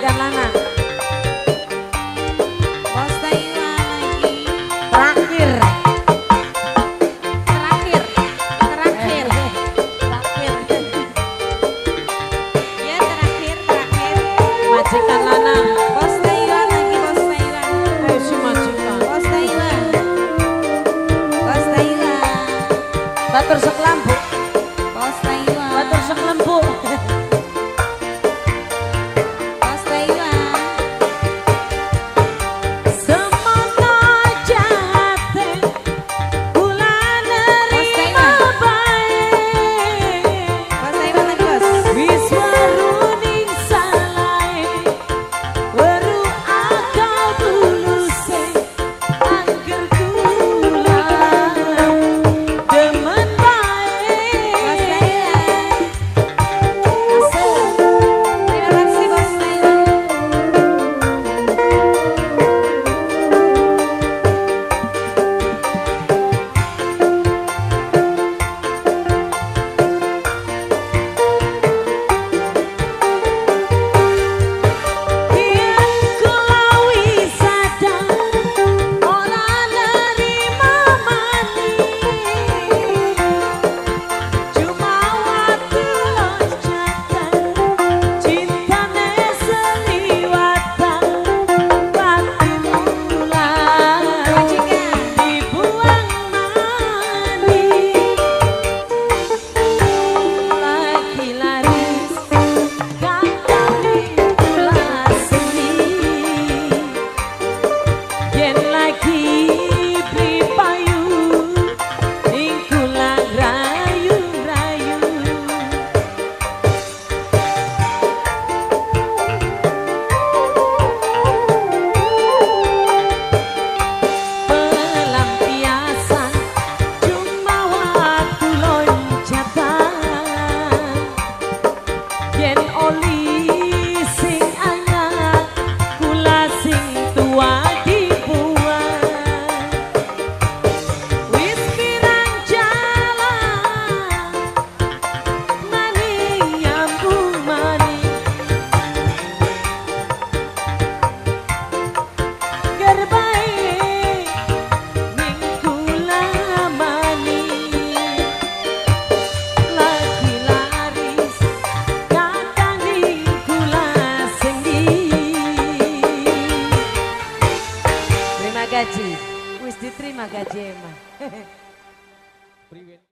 Majikan lanang. Bos Taiwan lagi. Terakhir. Terakhir. Terakhir. Ya terakhir. Majikan lanang. Bos Taiwan lagi. Bos Taiwan. Ayo si majikan. Bos Taiwan. Bos Taiwan. Batur sekelambu. Bos Taiwan. Batur sekelembu. Bos Taiwan. Semono jahate kula nerima bae. Bos Taiwan lagi bos. Wis weruning salahe weru akal tuluse angger kula demen bae. Bos Taiwan. Asal. Terima kasih Bos Taiwan. Yen kula wisada ora nerima mani cuma waktu loncatan cintane seliwatan batin kula dibuang mani lagi laris kandang kula seni yen lagi beli payu ing kula rayu-rayu pelampiasan cuma waktu loncatan yen oli sing anak kula sing tua dibuang wis pirang jalan maning nyambung maning gerbae ning kula maning lagi laris kadang ning kula sendi. Terima gaji, wis diterima gaji emang.